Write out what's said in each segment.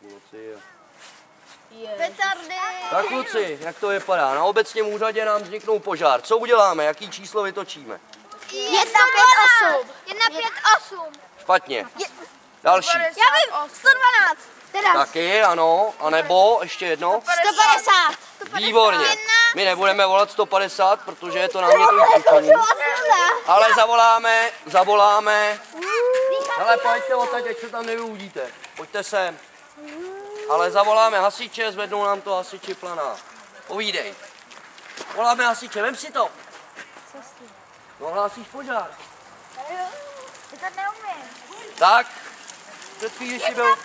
půlnoci. Petardy! Tak kluci, jak to vypadá? Na obecním úřadě nám vzniknul požár. Co uděláme? Jaký číslo vytočíme? 158. 158. Špatně. Další. Já vím, 112. Teda. Taky, ano. A nebo ještě jedno? 150. Výborně. My nebudeme volat 150, protože je to námětový cvičení. Ale zavoláme. Hele, pojďte odtaď, ať se tam nevyudíte. Pojďte sem. Ale zavoláme hasiče, zvednou nám to hasiči planá. Povídej. Voláme hasiče, vem si to. No hlásíš požár. Ty to neumím. Tak. Před chvíli si byl.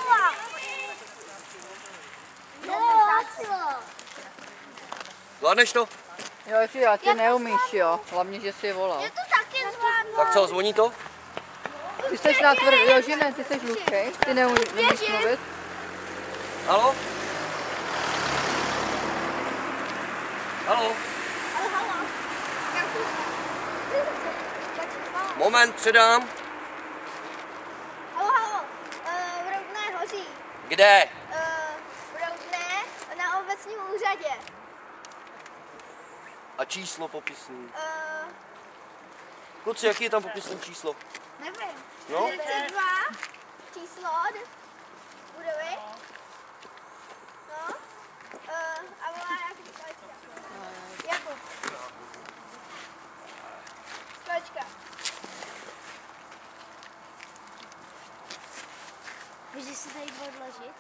Zvládneš to? Jo, já ty neumíš, jo. Hlavně, že jsi je volal. Já to taky zvládnu. Tak co, zvoní to? Ty jsi na tvrdý, jo, že ne, ty jsi hluchý. Ty neumíš mluvit. Haló? Haló? Moment, předám. Halo. V Roudné hoří. Kde? V Roudné na obecním úřadě. A číslo popisný. Kluci, jaký je tam popisný číslo? Nevím. No? 42. Číslo budovy. No. A volá nějaký stolička. Jakub. Stolička. Víš, že si tady odložit?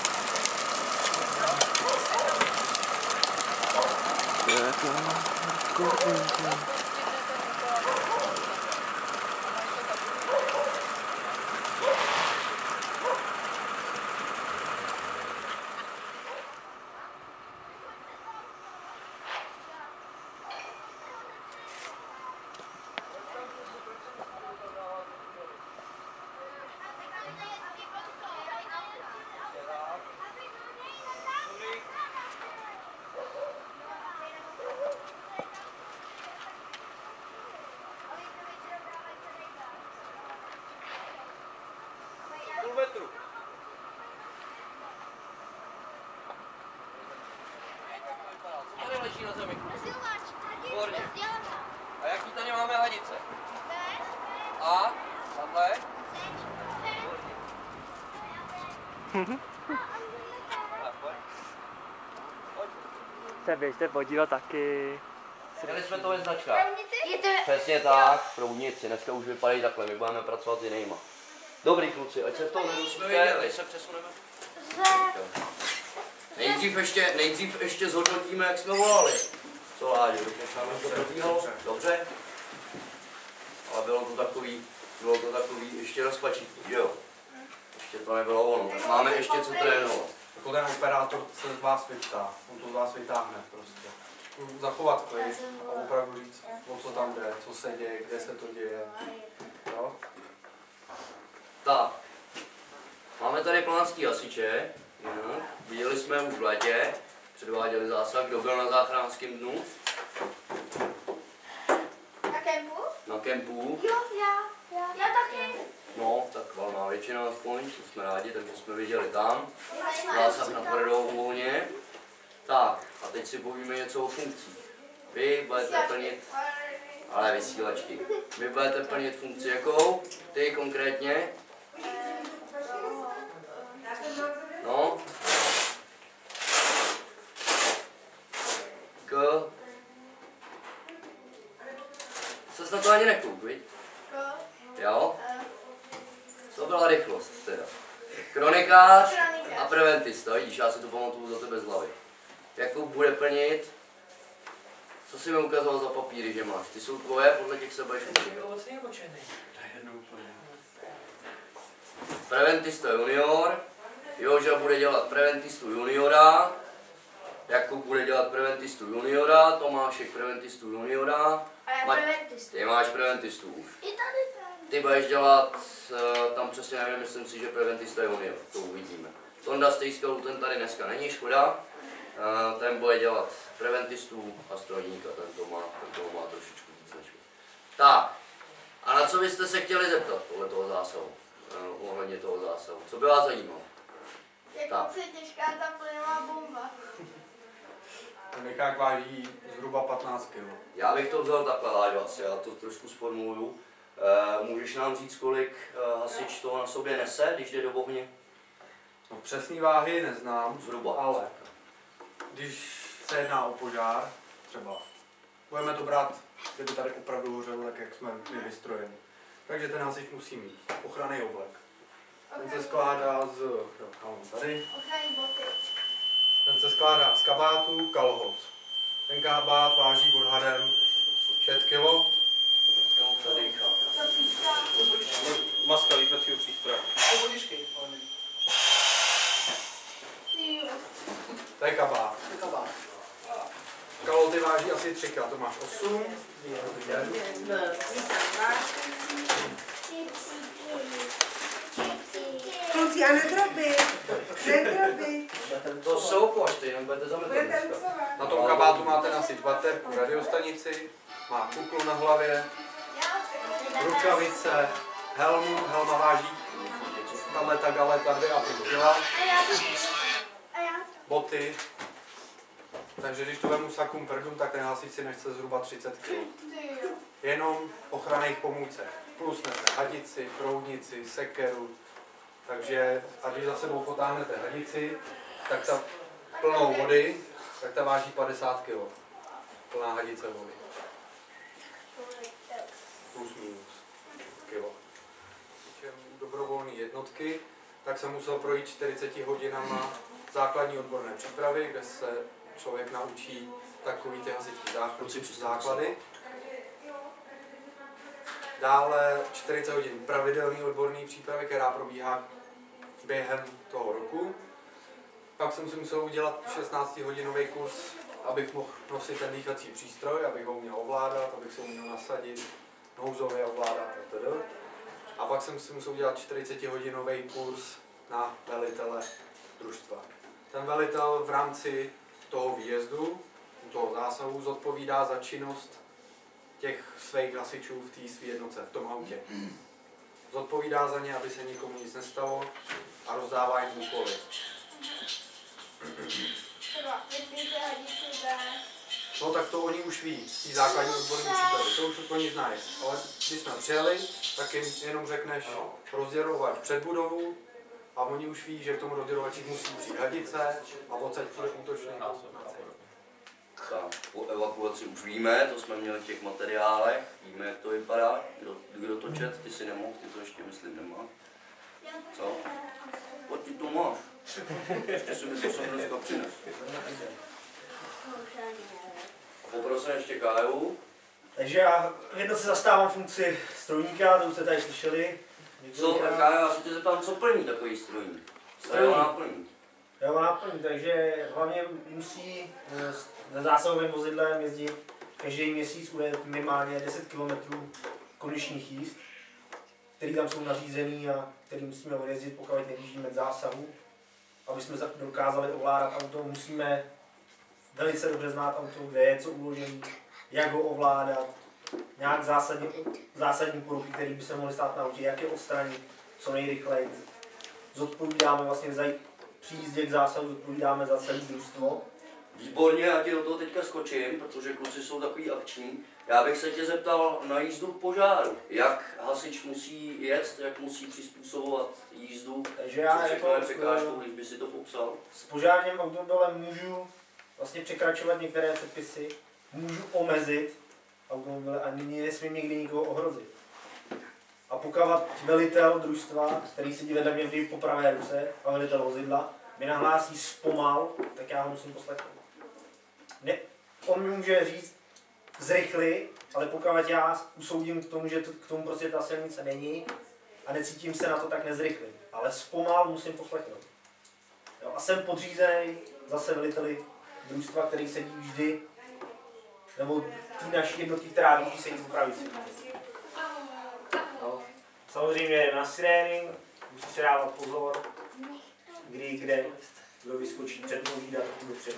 Jako Půl metru. Co tady leží na zemi? Výborně. A jaký tady máme hadice? A? Takhle? Se běžte podívat taky. Měli jsme to ve značkách. Přesně tak, proudnici. Dneska už vypadají takhle, my budeme pracovat s jinýma. Dobrý kluci, ať se v tom nedusmíte, ať se přesuneme. Nejdřív ještě zhodnotíme, jak jsme volali. Co Láďo, doufám, že to probíhalo? Dobře. Ale bylo to takový ještě rozpačitý, jo. Ještě to nebylo ono, tak máme ještě co trénovat. Jako ten operátor se z vás vytáhne, on to z vás vytáhne prostě. Zachovat klid a opravdu říct, o co tam jde, co se děje, kde se to děje. Jo? Tak, máme tady plánský hasiče, viděli jsme už v létě, předváděli zásah, kdo byl na záchranářském dnu? Na kempu? Na kempu. Jo, já taky. No, tak valná většina aspoň, to jsme rádi, takže jsme viděli tam. Zásah na tvrdou volně. Tak, a teď si povíme něco o funkcích. Vy budete plnit, ale vysílačky. Vy budete plnit funkci jakou? Ty konkrétně? No. Ses na to ani nekouk, viď? Jo? To byla rychlost teda. Kronikář a preventista, vidíš, já si to pamatuju za tebe z hlavy. Jakub bude plnit, co jsi mi ukazoval za papíry, že máš? Ty jsou tvoje, podle těch se budeš učit. Preventista junior, Joža bude dělat preventistu juniora, Jakub bude dělat preventistu juniora, Tomášek preventistu juniora. A já preventistu. Ty máš preventistu už. I tady Ty budeš dělat, tam přesně nevím, myslím si, že preventista junior, to uvidíme. Tonda Stejskalu, ten tady dneska není, škoda. Ten bude dělat preventistu a strojníka, ten to má trošičku víc než my. Tak, a na co byste se chtěli zeptat podle toho zásahu, ohledně toho zásahu? Co by vás zajímalo? Jak moc je těžká ta plynová bomba? Kronikář váží zhruba 15 kg. Já bych to vzal takhle, Láďo, asi, já to trošku sformuluju. Můžeš nám říct, kolik hasič toho na sobě nese, když jde do ohně? No, přesný váhy neznám, Zhruba. ale když se jedná o požár, třeba, budeme to brát, kdyby tady opravdu hořelo, tak jak jsme my vystrojeni. Takže ten hasič musí mít ochranný oblek. Ten se skládá z, tady, Ochranný boty. ten se skládá z kabátu, kalhot. Ten kabát váží odhadem 5 kg. Maska lípacího přístroje. To je kabát. Kalhoty váží asi 3 kg, to máš 8. Kluci, a nedroby. To jsou pošty, jinak budete zametovat dneska. Na tom kabátu máte nasič baterku, radiostanici, má kuklu na hlavě, rukavice, helmu, helma váží, tato galeta 2,5 kg, boty. Takže když to vemu sakum prdům, tak ten hasič si nechce zhruba 30 kg. Jenom ochranných pomůcek. Plus nese hadici, proudnici, sekeru. Takže, a když za sebou potáhnete hadici, tak ta plnou vody, tak ta váží 50 kg. Plná hadice vody. Plus minus kilo. Dobrovolné jednotky, tak jsem musel projít 40 hodinama základní odborné přípravy, kde se člověk naučí takový ty hasičské základy. Dále 40 hodin pravidelný odborný přípravy, která probíhá během toho roku. Pak jsem si musel udělat 16-hodinový kurz, abych mohl nosit ten dýchací přístroj, abych ho uměl ovládat, abych se ho uměl nasadit, nouzově ovládat atd. A pak jsem si musel udělat 40-hodinový kurz na velitele družstva. Ten velitel v rámci toho výjezdu, toho zásahu, zodpovídá za činnost těch svých hasičů v té své jednotce, v tom autě. Zodpovídá za ně, aby se nikomu nic nestalo a rozdává jim úkoly. No tak to oni už ví, tí základní odborní příklady, to už oni znají. Ale když jsme přijeli, tak jim jenom řekneš rozdělovat před budovu a oni už ví, že k tomu rozdělovači musí přijít hadice a odsaď bude útočný. Po evakuaci už víme, to jsme měli v těch materiálech, víme, jak to vypadá, kdo to čet, ty si nemohl, ty to ještě myslím nemáš. Co? Pojď, ty to máš. Ještě si mi to sem dneska přines. Poprosím ještě Káju. Takže já v jednotce zastávám funkci strojníka, to už jste tady slyšeli. Co, Káju, já se tě zeptám, co plní takový strojník? Strojová náplní. Jo, náplní, takže hlavně musí za zásahovým vozidlem jezdit každý měsíc ujet minimálně 10 km konečných jízd, které tam jsou nařízený a který musíme odjezdit, pokud nevyjíždíme z zásahu. Aby jsme dokázali ovládat auto, musíme velice dobře znát auto, kde je co uložené, jak ho ovládat, nějak zásadní poruchy, které by se mohly stát na autě, jak je odstranit co nejrychleji. Zodpovídáme vlastně při jízdě k zásahu, zodpovídáme za celé družstvo. Výborně, já ti do toho teďka skočím, protože kluci jsou takový akční. Já bych se tě zeptal na jízdu k požáru. Jak hasič musí jet, jak musí přizpůsobovat jízdu, takže já jako překážkou, když by si to popsal? S požárním automobilem můžu vlastně překračovat některé předpisy, můžu omezit automobily a nesmím někdy nikoho ohrozit. A pokud velitel družstva, který sedí vedle mě vždy po pravé ruce, a velitel vozidla, mi nahlásí zpomal, tak já ho musím poslechnout. On mi může říct zrychli, ale pokud já usoudím k tomu, že k tomu prostě ta silnice není a necítím se na to, tak nezrychlím. Ale zpomal musím poslechnout. Jo, a jsem podřízený zase veliteli družstva, který sedí vždy, nebo tý naší jednotky, která vždy sedí po pravici. No. Samozřejmě na sirény musí se dávat pozor, kdo vyskočí před mnou, výdat dopředu.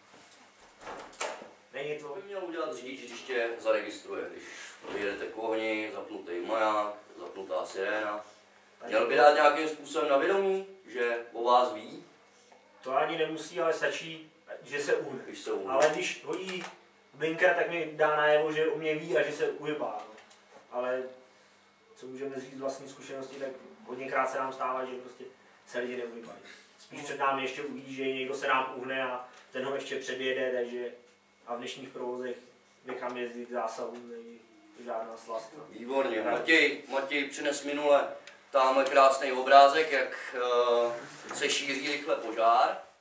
Není to... To by měl udělat řidič, když tě zaregistruje, když jedete k ohni, zapnutý maják, zapnutá siréna. Měl by dát nějakým způsobem na vědomí, že o vás ví? To ani nemusí, ale stačí, že se uhne. Ale když hodí blinker, tak mi dá najevo, že o mě ví a že se uhybá. Ale co můžeme říct z vlastní zkušenosti, tak hodněkrát se nám stává, že prostě se lidi neuhybají. Spíš před námi ještě uvidí, že někdo se nám uhne a ten ho ještě předjede, takže a v dnešních provozech někam jezdit zásahu není žádná slast. Výborně. Matěj přines minule tamhle krásný obrázek, jak se šíří rychle požár.